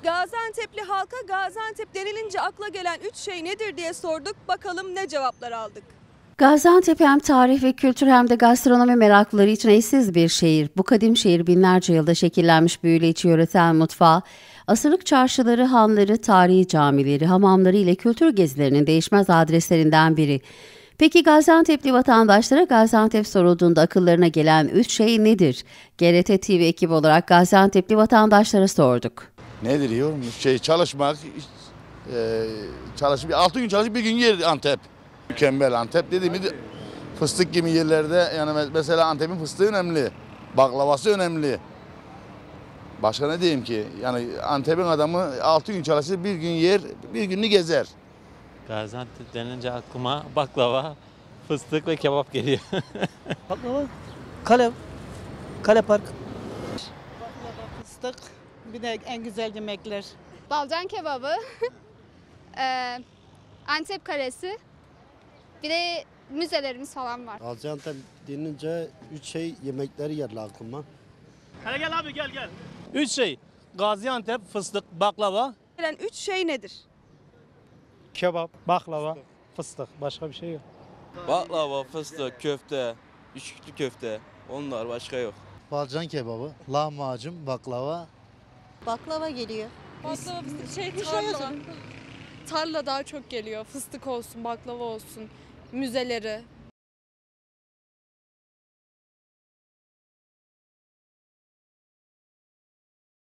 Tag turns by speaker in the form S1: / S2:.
S1: Gaziantep'li halka Gaziantep denilince akla gelen 3 şey nedir diye sorduk. Bakalım ne cevaplar aldık.
S2: Gaziantep hem tarih ve kültür hem de gastronomi meraklıları için eşsiz bir şehir. Bu kadim şehir binlerce yılda şekillenmiş büyüleyici yöresel mutfağı, asırlık çarşıları, hanları, tarihi camileri, hamamları ile kültür gezilerinin değişmez adreslerinden biri. Peki Gaziantep'li vatandaşlara Gaziantep sorulduğunda akıllarına gelen 3 şey nedir? GRT TV ekibi olarak Gaziantep'li vatandaşlara sorduk.
S3: Nedir yorum? Çalışmak, çalışıp 6 gün çalışıp bir gün yer Antep. Mükemmel Antep dediğimiz fıstık gibi yerlerde, yani mesela Antep'in fıstığı önemli, baklavası önemli. Başka ne diyeyim ki? Yani Antep'in adamı 6 gün çalışır, bir gün yer, bir gününü gezer.
S4: Gaziantep denince aklıma baklava, fıstık ve kebap geliyor.
S5: Baklava, kale park.
S6: Baklava, fıstık, bir de en güzel yemekler.
S7: Balcan kebabı, Antep karesi, bir de müzelerimiz falan var.
S8: Gaziantep denince 3 şey yemekleri geldi aklıma.
S5: Hele gel abi gel. 3 şey: Gaziantep, fıstık, baklava.
S1: Gelen 3 şey nedir?
S5: Kebap, baklava, fıstık. Başka bir şey yok.
S9: Baklava, fıstık, köfte, üçlü köfte. Onlar başka yok.
S8: Balcan kebabı, lahmacun, baklava.
S10: Baklava geliyor.
S11: Baklava tarla. Tarla daha çok geliyor. Fıstık olsun, baklava olsun, müzeleri,